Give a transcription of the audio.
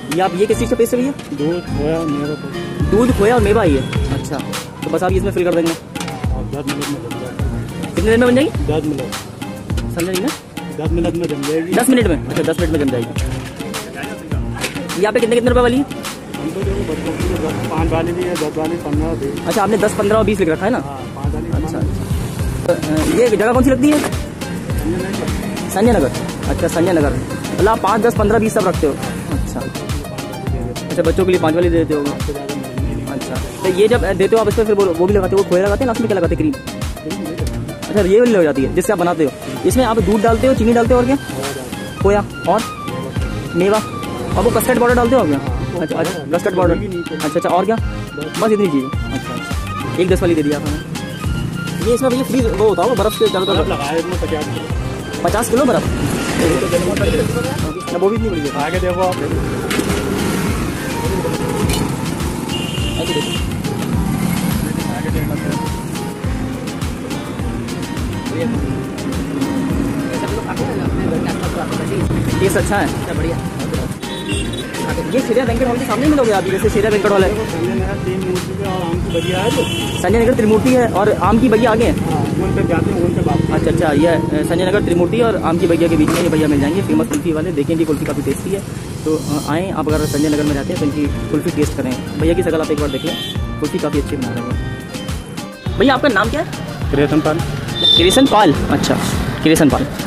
ये आप ये किस चीज़ का पेस्ट है भैया? दूध खोया मेवा को। दूध खोया और मेवा ही है। अच्छा, तो बस आप इसमें फिल कर देंगे। 10 मिनट में जम जाएगी। कितने देर में बन जाएगी? 10 मिनट। समझ रही ना? 10 मिनट में जम जाएगी। 10 मिनट में? अच्छा, 10 मिनट में जम जाएगी। यहाँ पे कितने रुपए वाली है? हम तो देखो बच्चों की 5 वाली भी है, 10 वाली, 15 भी। अच्छा, आपने 10, 15 और 20 लिख रखा है ना? हाँ, 5 वाली। अच्छा, ये जगह कौन सी लगती है? संजय नगर। अच्छा, संजय नगर। मतलब आप 5, 10, 15, 20 सब रखते हो? अच्छा अच्छा, बच्चों के लिए 5 वाली दे देते हो? अच्छा, तो ये जब देते हो आप इस पर फिर वो भी लगाते हो, वो खोया लगाते हैं, लास्ट में क्या लगाते हैं? क्रीम। अच्छा, ये वाली लग जाती है जिससे आप बनाते हो। इसमें आप दूध डालते हो, चीनी डालते हो और क्या? खोया और मेवा और वो कस्टर्ड पाउडर डालते हो क्या? अच्छा अच्छा, कस्टर्ड पाउडर। अच्छा अच्छा, और क्या? बस इतनी चीज़। अच्छा अच्छा, एक 10 वाली दे दिया आपने। ये इसमें भैया फ्री वो होता होगा बर्फ़ के चारों तरफ? 50 किलो बर्फ़? वो भी इतनी बड़ी है। आगे देखो आप। टेस्ट अच्छा है, बढ़िया। ये श्रेया वेंकट हॉल के सामने मिलोगे आप? जैसे श्रेया वेंकट हॉल है, संजय नगर त्रिमूर्ति है और आम की बगिया आगे है। अच्छा अच्छा, ये संजय नगर त्रिमूर्ति और आम की बगिया के बीच में ये भैया मिल जाएंगे, फेमस कुल्फी वाले। देखें इनकी कुल्फी काफ़ी टेस्टी है, तो आएँ आप। अगर संजय नगर में रहते हैं तो इनकी कुल्फी टेस्ट करें। भैया की शक्ल आप एक बार देख लें, कुल्फी काफ़ी अच्छी बना रहे हैं। भैया आपका नाम क्या है? कृष्ण पाल। कृष्ण पाल। अच्छा, कृष्ण पाल।